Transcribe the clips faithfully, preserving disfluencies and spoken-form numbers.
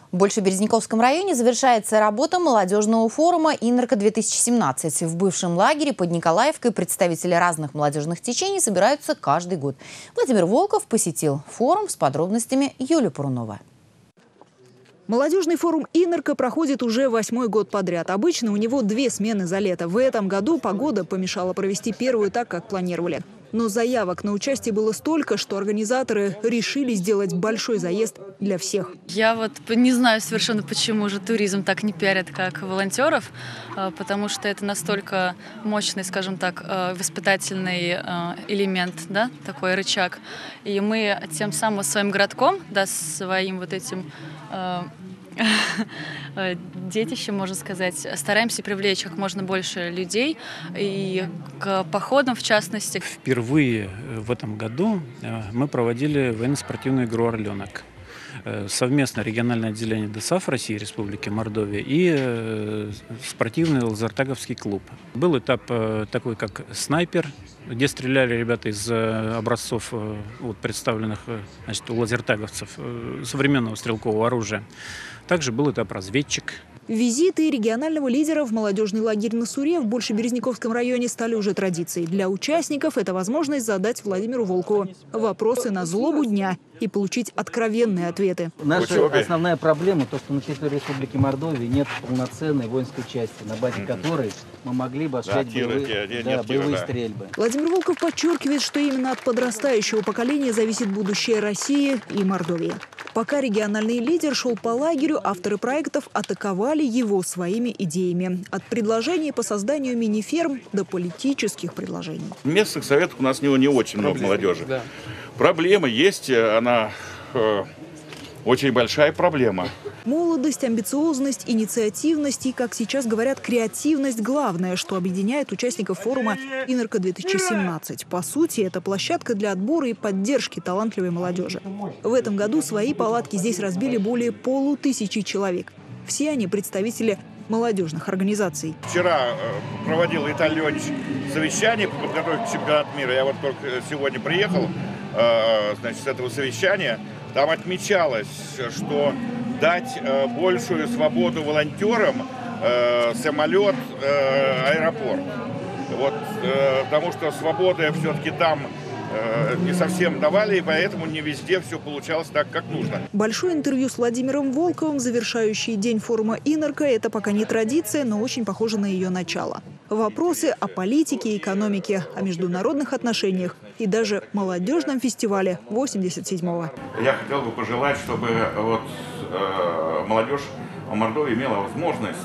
В Большеберезняковском районе завершается работа молодежного форума «Инорка-две тысячи семнадцать». В бывшем лагере под Николаевкой представители разных молодежных течений собираются каждый год. Владимир Волков посетил форум, с подробностями Юлия Пурунова. Молодежный форум «Инорка» проходит уже восьмой год подряд. Обычно у него две смены за лето. В этом году погода помешала провести первую так, как планировали. Но заявок на участие было столько, что организаторы решили сделать большой заезд для всех. Я вот не знаю совершенно, почему же туризм так не пиарят, как волонтеров, потому что это настолько мощный, скажем так, воспитательный элемент, да, такой рычаг. И мы тем самым своим городком, да, своим вот этим детищем, можно сказать, стараемся привлечь как можно больше людей и к походам, в частности. Впервые в этом году мы проводили военно-спортивную игру «Орленок». Совместно региональное отделение ДОСААФ России, Республики Мордовия и спортивный лазертаговский клуб. Был этап такой, как «Снайпер», где стреляли ребята из образцов, вот, представленных, значит, у лазертаговцев, современного стрелкового оружия. Также был этап «Разведчик». Визиты регионального лидера в молодежный лагерь на Суре в Большеберезняковском районе стали уже традицией. Для участников это возможность задать Владимиру Волкову вопросы на злобу дня и получить откровенные ответы. Наша основная проблема – то, что на территории Республики Мордовия нет полноценной воинской части, на базе которой мы могли бы осуществлять да, боевые, да, боевые да. стрельбы. Владимир Волков подчеркивает, что именно от подрастающего поколения зависит будущее России и Мордовии. Пока региональный лидер шел по лагерю, авторы проектов атаковали его своими идеями. От предложений по созданию мини-ферм до политических предложений. В местных советах у нас не, не очень Проблема, много молодежи. Да. Проблема есть, она э, очень большая проблема. Молодость, амбициозность, инициативность и, как сейчас говорят, креативность – главное, что объединяет участников форума «Инорка-две тысячи семнадцать». По сути, это площадка для отбора и поддержки талантливой молодежи. В этом году свои палатки здесь разбили более полутысячи человек. Все они представители молодежных организаций. Вчера проводил Виталий Леонидович совещание по подготовке к чемпионату мира. Я вот только сегодня приехал, значит, с этого совещания. Там отмечалось, что дать большую свободу волонтерам самолет, аэропорт. Вот, потому что свободы все-таки там не совсем давали, и поэтому не везде все получалось так, как нужно. Большое интервью с Владимиром Волковым, завершающий день форума «Инорка» – это пока не традиция, но очень похоже на ее начало. Вопросы о политике, экономике, о международных отношениях и даже молодежном фестивале восемьдесят седьмого. Я хотел бы пожелать, чтобы вот, э, молодежь в Мордовии имела возможность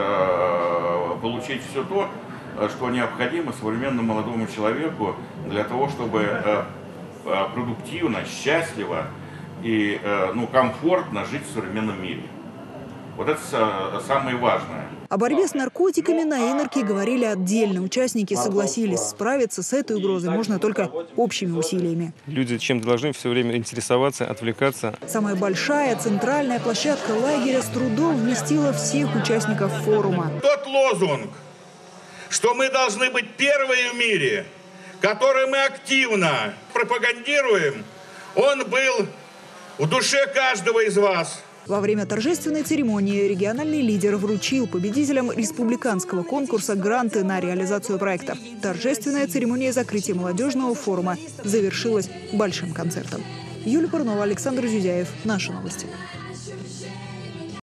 э, получить все то, что необходимо современному молодому человеку для того, чтобы э, продуктивно, счастливо и э, ну, комфортно жить в современном мире. Вот это самое важное. О борьбе с наркотиками на Инорке говорили отдельно. Участники согласились, справиться с этой угрозой можно только общими усилиями. Люди чем-то должны все время интересоваться, отвлекаться. Самая большая центральная площадка лагеря с трудом вместила всех участников форума. Тот лозунг, что мы должны быть первые в мире, который мы активно пропагандируем, он был в душе каждого из вас. Во время торжественной церемонии региональный лидер вручил победителям республиканского конкурса гранты на реализацию проектов. Торжественная церемония закрытия молодежного форума завершилась большим концертом. Юлия Пурунова, Александр Зюзяев. Наши новости.